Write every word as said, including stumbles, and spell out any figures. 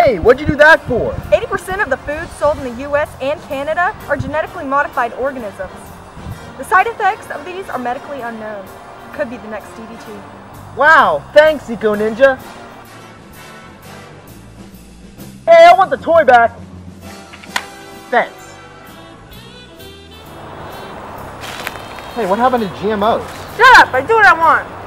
Hey, what'd you do that for? eighty percent of the foods sold in the U S and Canada are genetically modified organisms. The side effects of these are medically unknown. Could be the next D D T. Wow, thanks, Eco Ninja. Hey, I want the toy back. Thanks. Hey, what happened to G M Os? Shut up! I do what I want!